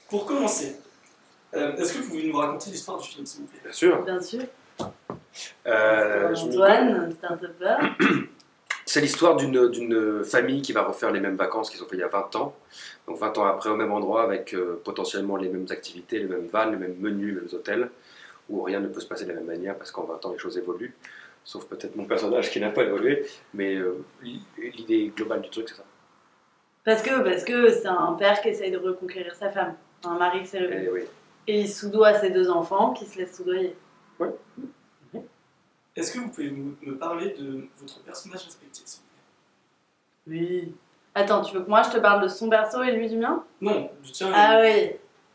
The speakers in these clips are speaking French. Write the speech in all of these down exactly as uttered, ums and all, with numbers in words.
pour commencer, euh, est-ce que vous pouvez nous raconter l'histoire du film, s'il vous plaît? Bien sûr. Bien sûr. Euh, je me- Antoine, start-upper. C'est l'histoire d'une d'une famille qui va refaire les mêmes vacances qu'ils ont fait il y a vingt ans. Donc vingt ans après, au même endroit, avec euh, potentiellement les mêmes activités, les mêmes vannes, les mêmes menus, les mêmes hôtels, où rien ne peut se passer de la même manière, parce qu'en vingt ans, les choses évoluent. Sauf peut-être mon personnage qui n'a pas évolué, mais euh, l'idée globale du truc, c'est ça. Parce que parce que c'est un père qui essaye de reconquérir sa femme. Un mari qui s'est révélé. Et oui. Et il soudoie ses deux enfants qui se laissent soudoyer. Ouais. Est-ce que vous pouvez me me parler de votre personnage respectif, s'il vous plaît? Oui. Attends, tu veux que moi je te parle de son perso et lui du mien? Non, du tien. Ah oui.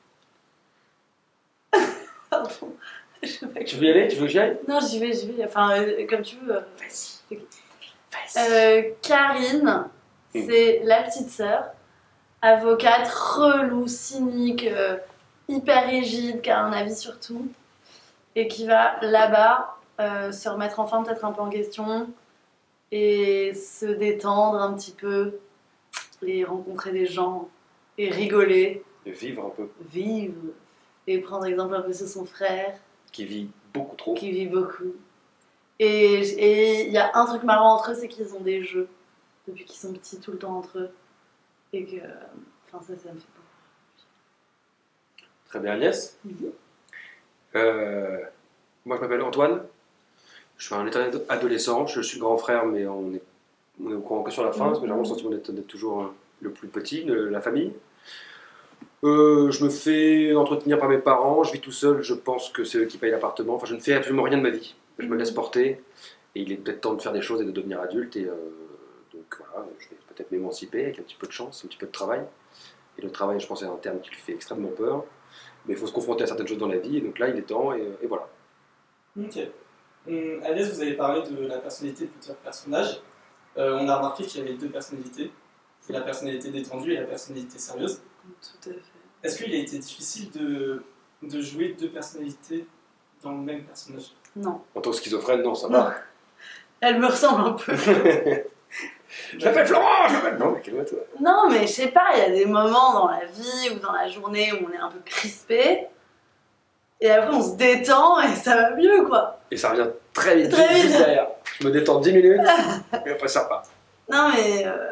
Pardon. Je sais pas Tu veux y aller? Tu veux que j'y aille? Non, j'y vais, j'y vais. Enfin, euh, comme tu veux. Vas-y. Ok. Vas-y. Euh, Karine, Mm. c'est la petite sœur, avocate relou, cynique, euh, hyper rigide, qui a un avis sur tout, et qui va là-bas euh, se remettre enfin peut-être un peu en question et se détendre un petit peu et rencontrer des gens et rigoler, De vivre un peu. vivre et prendre exemple un peu sur son frère Qui vit beaucoup trop. qui vit beaucoup. Et et il y a un truc marrant entre eux, c'est qu'ils ont des jeux depuis qu'ils sont petits tout le temps entre eux. Et que. Enfin, ça, ça me fait beaucoup. Très bien, Agnès. Mhm. Euh, moi, je m'appelle Antoine. Je suis un éternel adolescent. Je suis le grand frère, mais on est, on est au courant que sur la fin, parce que j'ai vraiment le sentiment d'être d'être toujours hein, le plus petit de la famille. Euh, je me fais entretenir par mes parents. Je vis tout seul. Je pense que c'est eux qui payent l'appartement. Enfin, je ne fais absolument rien de ma vie. Je me laisse porter. Et il est peut-être temps de faire des choses et de devenir adulte. Et euh, donc voilà, je vais peut-être m'émanciper avec un petit peu de chance, un petit peu de travail. Et le travail, je pense, c'est un terme qui lui fait extrêmement peur. Mais il faut se confronter à certaines choses dans la vie. Et donc là, il est temps. Et, et voilà. Ok. Hum, Agnès, vous avez parlé de la personnalité de votre personnage. Euh, on a remarqué qu'il y avait deux personnalités. La personnalité détendue et la personnalité sérieuse. Tout à fait. Est-ce qu'il a été difficile de, de jouer deux personnalités dans le même personnage? Non. En tant que schizophrène, non, ça va. Elle me ressemble un peu. Je m'appelle Florent, je m'appelle. Non, mais calme-toi. Non, mais je sais pas, il y a des moments dans la vie ou dans la journée où on est un peu crispé. Et après, on se détend et ça va mieux, quoi. Et ça revient très vite, Très juste vite. derrière. Je me détends dix minutes, et après ça repart. Non, mais. euh,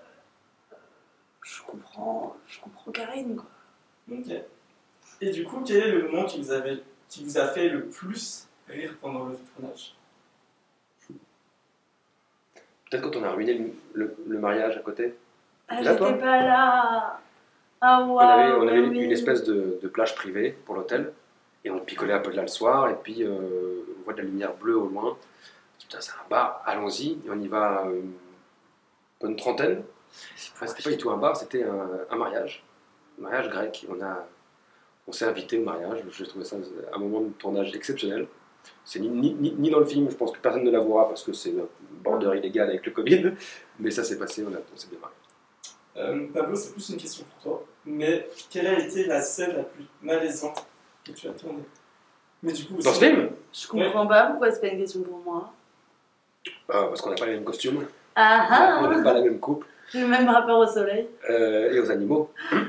Je comprends. Je comprends Karine, quoi. Ok. Et du coup, quel est le moment qui vous, avait, qui vous a fait le plus rire pendant le tournage? Peut-être quand on a ruiné le, le- le mariage à côté. Ah, Là, toi j'étais pas là. Ah, waouh. On avait, on avait oui. une espèce de, de plage privée pour l'hôtel. Et on picolait un peu là le soir. Et puis euh, on voit de la lumière bleue au loin. Putain, c'est un bar, allons-y. Et on y va euh, une trentaine. Enfin, c'était pas du tout un bar, c'était un, un mariage. Un mariage grec. On, a, on s'est invité au mariage. J'ai trouvé ça un moment de tournage exceptionnel. C'est ni, ni, ni- ni dans le film, je pense que personne ne la verra parce que c'est un border illégal avec le Covid. Mais ça s'est passé, on, a- on s'est bien marré. Euh, Pablo, c'est plus une question pour toi. Mais quelle a été la scène la plus malaisante que tu as tournée? Mais du coup, Dans aussi- ce film Je comprends pas pourquoi c'est pas une question pour moi. Euh, Parce qu'on n'a pas les mêmes costumes, Ah on ah. n'a pas la même coupe. Le même rapport au soleil. Euh, et aux animaux.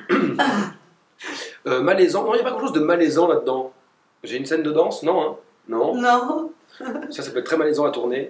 euh, malaisant, non, il n'y a pas grand chose de malaisant là-dedans. J'ai une scène de danse? Non, hein. Non. Non. Ça, ça peut être très malaisant à tourner.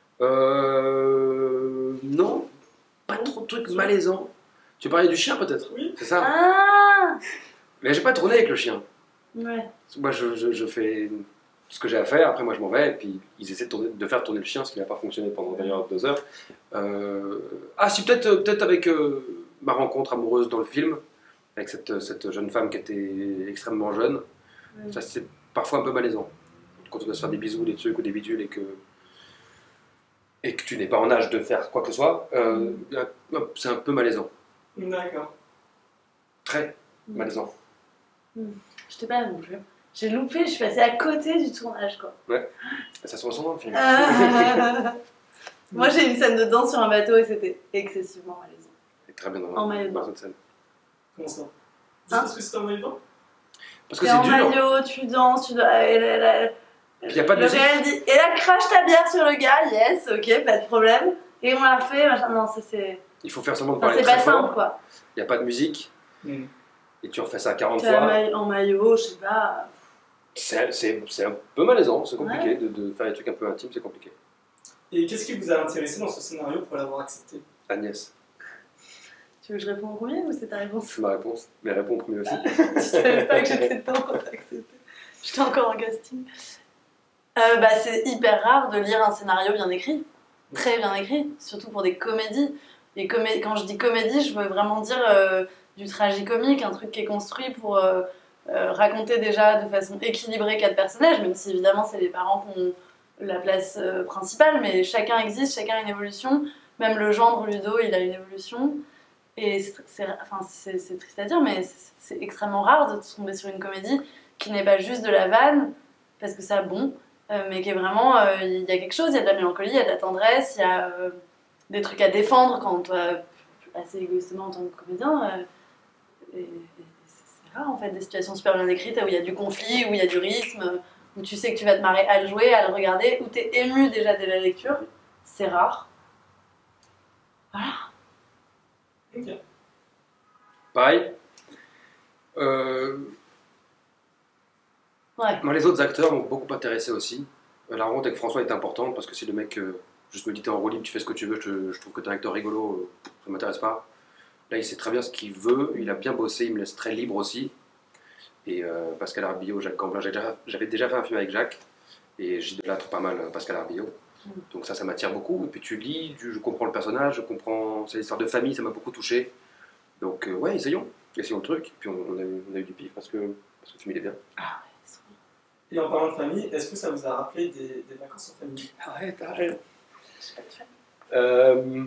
Euh, non, pas trop de trucs malaisants. Tu parlais du chien peut-être? Oui. C'est ça? Ah. Mais j'ai pas tourné avec le chien. Ouais. Moi, je, je- je fais ce que j'ai à faire, après moi je m'en vais, et puis ils essaient de, tourner- de faire tourner le chien, ce qui n'a pas fonctionné pendant d'ailleurs deux heures. Euh, Ah si, peut-être peut-être avec euh, ma rencontre amoureuse dans le film, avec cette, cette jeune femme qui était extrêmement jeune. Ouais. Ça c'est parfois un peu malaisant. Quand on doit se faire des bisous, des trucs ou des bidules, et que, et que tu n'es pas en âge de faire quoi que ce soit, euh, c'est un peu malaisant. D'accord. Très malaisant. Je t'ai pas non plus. J'ai loupé, je suis passée à côté du tournage, quoi. Ça se ressent dans le film. Ah. Moi, j'ai une scène de danse sur un bateau et c'était excessivement malaisant. C'est très bien dans, En maillot de dans bain. cette scène. Comment ça? Hein? Juste parce que c'était en maillot de bain? Parce que T'es c'est en dur. maillot, tu danses, tu dois. Et là, là, Puis y a pas de le musique. réel dit. Et là, crache ta bière sur le gars, yes, ok, pas de problème. Et on l'a fait, machin. Non, ça c'est. Il faut faire semblant de Enfin, parler c'est très pas fort. simple, quoi. Il n'y a pas de musique. Hmm. et tu refais ça quarante T'es en fois, maille- en maillot, je sais pas. c'est c'est- c'est un peu malaisant, c'est compliqué Ouais. de, de faire des trucs un peu intimes, c'est compliqué. Et qu'est-ce qui vous a intéressé dans ce scénario pour l'avoir accepté? Agnès, Tu veux que je réponde en premier ou c'est ta réponse? c'est ma réponse, mais réponds en premier aussi. Je savais pas que j'étais dedans quand t'as accepté. J'étais encore en casting. Euh, bah, c'est hyper rare de lire un scénario bien écrit. Très bien écrit, surtout pour des comédies. Et comé- quand je dis comédie, je veux vraiment dire euh, du tragicomique, un truc qui est construit pour euh, euh, raconter déjà de façon équilibrée quatre personnages, même si évidemment c'est les parents qui ont la place euh, principale, mais chacun existe, chacun a une évolution. Même le gendre Ludo, il a une évolution. Et c'est c'est- enfin, c'est- c'est triste à dire, mais c'est c'est extrêmement rare de tomber sur une comédie qui n'est pas juste de la vanne, parce que ça, bon, euh, mais qui est vraiment, euh, il y a quelque chose, il y a de la mélancolie, il y a de la tendresse, il y a euh, des trucs à défendre quand toi, assez égoïstement en tant que comédien. euh, et, et c'est c'est rare en fait, des situations super bien écrites où il y a du conflit, où il y a du rythme, où tu sais que tu vas te marrer à le jouer, à le regarder, où tu es ému déjà dès la lecture. C'est rare. Ok. Pareil. Euh, Ouais. Moi, les autres acteurs m'ont beaucoup intéressé aussi. Euh, La rencontre avec François est importante parce que si le mec euh, juste me dit t'es en roue libre, tu fais ce que tu veux, je, je trouve que t'es un acteur rigolo, euh, ça m'intéresse pas. Là, il sait très bien ce qu'il veut, il a bien bossé, il me laisse très libre aussi. Et euh, Pascal Arbillot, Jacques Gamblin, j'avais déjà, j'avais déjà fait un film avec Jacques et j'idolâtre pas mal euh, Pascal Arbillot. Mm. Donc ça, ça m'attire beaucoup. Et puis tu lis, tu- je comprends le personnage, je comprends. C'est l'histoire de famille, ça m'a beaucoup touché. Donc euh, ouais, essayons, essayons le truc. Et puis on, on a, eu, on a eu du pif parce que, parce que le film il est bien. Ah ouais, Et en parlant de famille, est-ce que ça vous a rappelé des, des vacances en famille? Arrête, arrête. je sais pas te faire. Euh...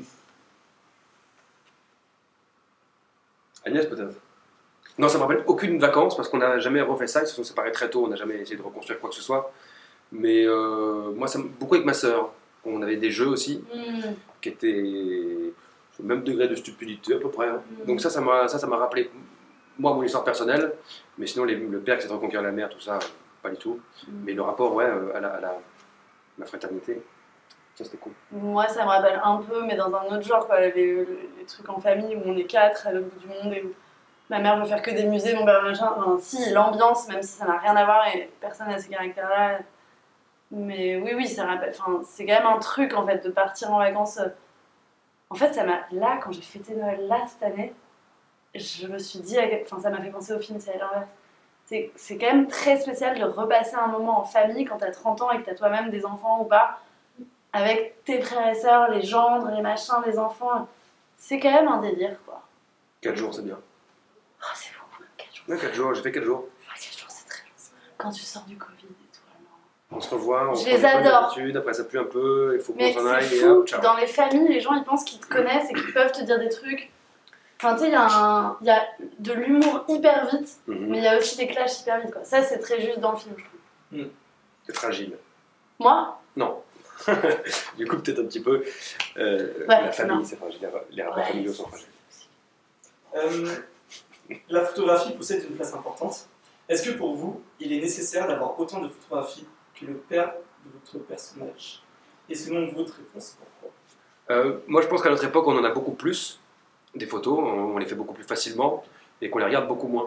Agnès peut-être. Non, ça me rappelle aucune vacances parce qu'on n'a jamais refait ça. Ils se sont séparés très tôt, on n'a jamais essayé de reconstruire quoi que ce soit. Mais euh, moi, ça me- beaucoup avec ma sœur. On avait des jeux aussi Mm. qui étaient au même degré de stupidité à peu près. hein. Mm. Donc ça, ça m'a ça, ça m'a rappelé moi mon histoire personnelle. Mais sinon, les- le père qui s'est de reconquérir la mère, tout ça, pas du tout. Mm. Mais le rapport, ouais, euh, à la, à la, la fraternité, ça c'était cool. Moi, ça me rappelle un peu, mais dans un autre genre, quoi. Les, les- les trucs en famille où on est quatre à l'autre bout du monde et où ma mère veut faire que des musées, mon père machin. Enfin, si, l'ambiance, même si ça n'a rien à voir et personne n'a ces caractères-là. Mais oui, oui, ça rappelle. Enfin, c'est quand même un truc en fait de partir en vacances. En fait, ça m'a. Là, quand j'ai fêté Noël là cette année, je me suis dit. à quel- Enfin, ça m'a fait penser au film, c'est à l'inverse. C'est c'est quand même très spécial de repasser un moment en famille quand t'as trente ans et que t'as toi-même des enfants ou pas, avec tes frères et sœurs, les gendres, les machins, les enfants. C'est quand même un délire, quoi. quatre jours, c'est bien. Oh, c'est beaucoup, quatre jours. Ouais, quatre jours, j'ai fait quatre jours. Ah, quatre jours, c'est très long. Quand tu sors du Covid et tout, vraiment. On se revoit, on Je se les prend des bonnes adore. habitudes, après ça pue un peu, il faut qu'on Mais s'en c'est aille et fou, hop, ciao. dans les familles, les gens ils pensent qu'ils te connaissent et qu'ils peuvent te dire des trucs. Enfin, tu sais, il y, a un- il y a de l'humour hyper vite, Mhm. mais il y a aussi des clashs hyper vite, quoi. Ça, c'est très juste dans le film, je trouve. C'est fragile. Moi, Non. Du coup, peut-être un petit peu. euh, Ouais, la famille, non. c'est fragile. Les rapports Ouais, familiaux sont fragiles. Euh, la photographie possède une place importante. Est-ce que pour vous, il est nécessaire d'avoir autant de photographies que le père de votre personnage? Et selon votre réponse, pourquoi? Euh, moi, je pense qu'à notre époque, on en a beaucoup plus, des photos, on, on les fait beaucoup plus facilement et qu'on les regarde beaucoup moins.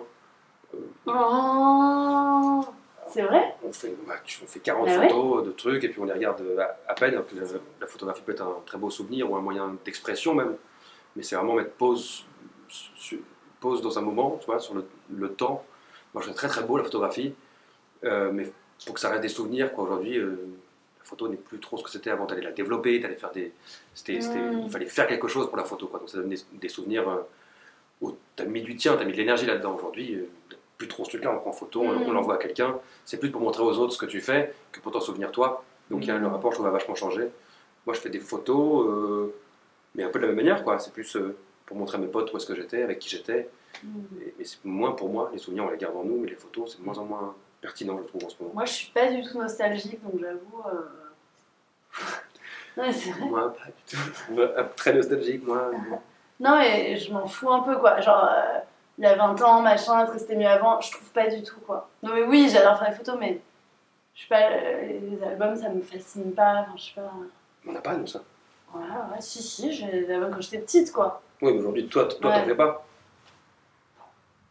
oh, c'est vrai. On fait, bah, tu- on fait quarante Ah ouais. photos de trucs et puis on les regarde à, à peine. La, la photographie peut être un très beau souvenir ou un moyen d'expression même, mais c'est vraiment mettre pause, su- pause dans un moment, tu vois, sur le, le temps. Moi, je trouve très très beau la photographie, euh, mais pour que ça reste des souvenirs, quoi. Aujourd'hui, euh, la photo n'est plus trop ce que c'était avant. T'allais la développer, t'allais faire des, c'était, c'était- Mm. il fallait faire quelque chose pour la photo, quoi. Donc ça donne des, des souvenirs euh, où t'as mis du tien, t'as mis de l'énergie là-dedans. Aujourd'hui, euh, plus trop ce truc-là. On prend photo, on, Mm. on l'envoie à quelqu'un. C'est plus pour montrer aux autres ce que tu fais que pour t'en souvenir toi. Donc il y a Mm. le rapport, je trouve, a vachement changé. Moi, je fais des photos, euh, mais un peu de la même manière, quoi. C'est plus euh, pour montrer à mes potes où est-ce que j'étais, avec qui j'étais. Mm. Et, et c'est moins pour moi. Les souvenirs, on les garde en nous, mais les photos, c'est de moins en moins pertinent, je trouve, en ce moment. Moi, je suis pas du tout nostalgique, donc j'avoue. euh, Ouais, c'est vrai. Moi, pas du tout. Moi, très nostalgique, moi. Non, et je m'en fous un peu, quoi. Genre, euh, il y a vingt ans, machin, est-ce que c'était mieux avant? Je trouve pas du tout, quoi. Non, mais oui, j'adore faire des photos, mais je sais pas, euh, les albums, ça me fascine pas. Enfin, je sais pas. On n'a pas, nous, ça. Ouais, ouais, si, si, j'ai des albums quand j'étais petite, quoi. Oui, mais aujourd'hui, toi, toi, Ouais. t'en fais pas.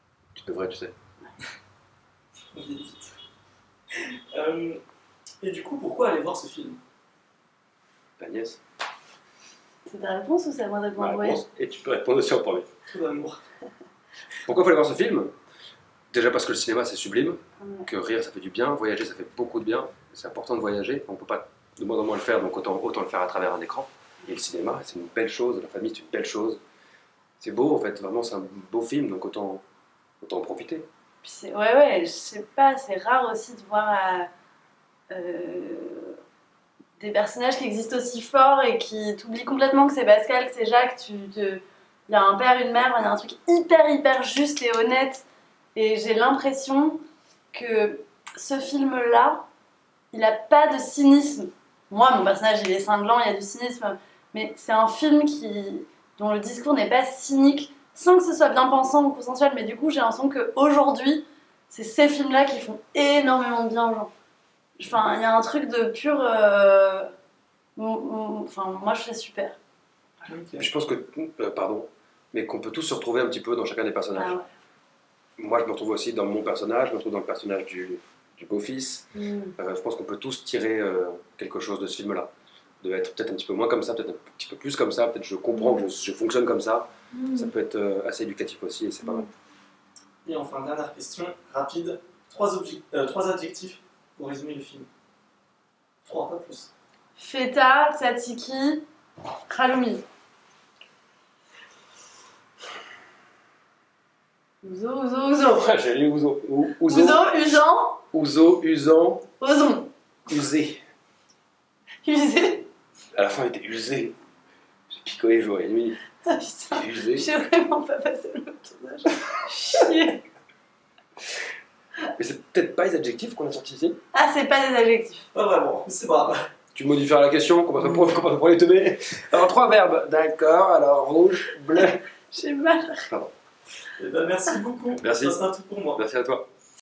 Tu devrais, tu sais. On vieillit vite. Euh, et du coup, pourquoi aller voir ce film? Ta nièce. C'est ta réponse ou c'est à moi de Ma répondre? réponse, et tu peux répondre aussi en premier. Trop d'amour. Pourquoi il faut aller voir ce film? Déjà parce que le cinéma c'est sublime, Ouais. que rire ça fait du bien, voyager ça fait beaucoup de bien, c'est important de voyager, on peut pas de moins en moins le faire, donc autant, autant le faire à travers un écran. Et le cinéma c'est une belle chose, la famille c'est une belle chose, c'est beau en fait, vraiment c'est un beau film, donc autant, autant en profiter. Puis c'est- ouais, ouais, je sais pas, c'est rare aussi de voir euh, euh, des personnages qui existent aussi forts et qui t'oublient complètement que c'est Pascal, que c'est Jacques. Tu te... Il y a un père, une mère, il y a un truc hyper, hyper juste et honnête. Et j'ai l'impression que ce film-là, il n'a pas de cynisme. Moi, mon personnage, il est cinglant, il y a du cynisme. Mais c'est un film qui, dont le discours n'est pas cynique, sans que ce soit bien pensant ou consensuel. Mais du coup, j'ai l'impression qu'aujourd'hui, c'est ces films-là qui font énormément de bien aux gens. Enfin, il y a un truc de pur... euh, m- m- Enfin, moi, je fais super. Ok. Je pense que, euh, pardon, mais qu'on peut tous se retrouver un petit peu dans chacun des personnages. Ah ouais. Moi je me retrouve aussi dans mon personnage, je me retrouve dans le personnage du, du beau-fils. Mm. Euh, je pense qu'on peut tous tirer euh, quelque chose de ce film-là. De être peut-être un petit peu moins comme ça, peut-être un petit peu plus comme ça, peut-être je comprends que je, je fonctionne comme ça. Mm. Ça peut être euh, assez éducatif aussi et c'est pas mal. Et enfin, dernière question, rapide. Trois, obje- euh, trois adjectifs pour résumer le film. Trois, pas plus. Feta, tzatziki, halloumi. Ouzo, ouzo, ouzo. J'ai lu Ouzo. Ou- Ouzo, Ouzo, usant, Ouzo, usant, ozon. usé. Usé. À la fin, il était usé. J'ai picolé jour et nuit. Ah putain, Usé. j'ai vraiment pas passé le tournage. Chier. Mais c'est peut-être pas les adjectifs qu'on a sortis ici. Ah, c'est pas des adjectifs. Pas vraiment, c'est pas grave. Tu modifieras la question, qu'on va te prendre, qu'on va te prendre les teubés. Alors, trois verbes. D'accord, alors rouge, bleu. J'ai mal. Eh ben, merci beaucoup. Merci. Ça sera tout pour moi. Merci à toi.